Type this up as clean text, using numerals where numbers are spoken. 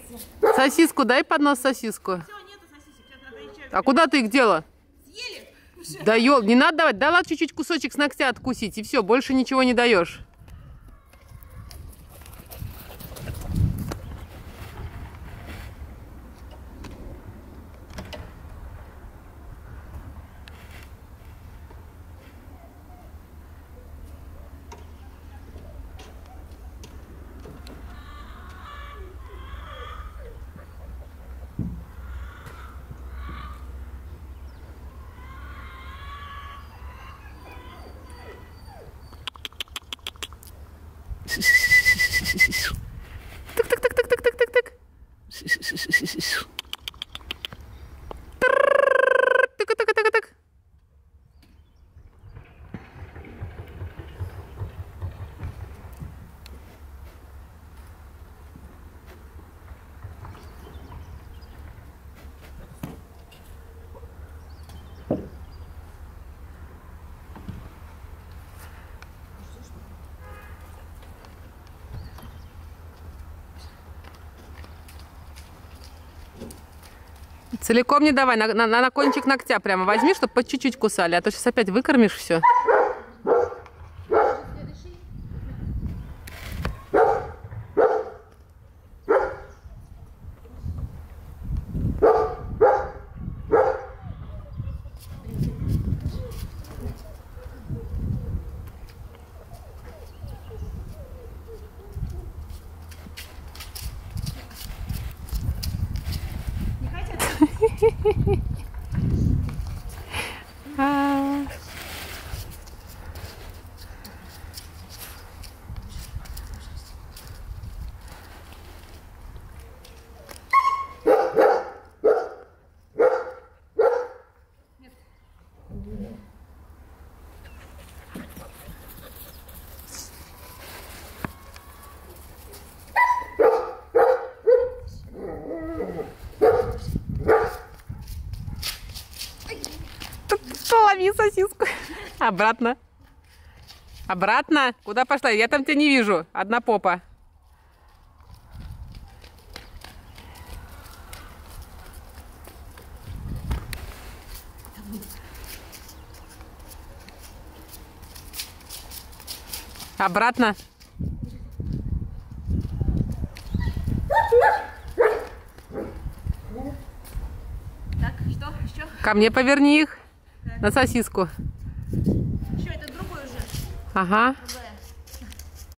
Сосиску дай под нос сосиску. Все, нету сосисек, сейчас надо еще. А куда ты их дела? Съели? Да ел, не надо давать. Дала чуть-чуть кусочек с ногтя откусить, и все, больше ничего не даешь. Тык-тык-тык-тык-тык-тык-тык. Тык-тык-тык-тык. Целиком не давай, на кончик ногтя прямо возьми, чтобы по чуть-чуть кусали, а то сейчас опять выкормишь все. Лови сосиску. Обратно. Обратно. Куда пошла? Я там тебя не вижу. Одна попа. Обратно. Так, что? Еще? Ко мне поверни их. На сосиску. Еще это другой уже. Ага. Другая.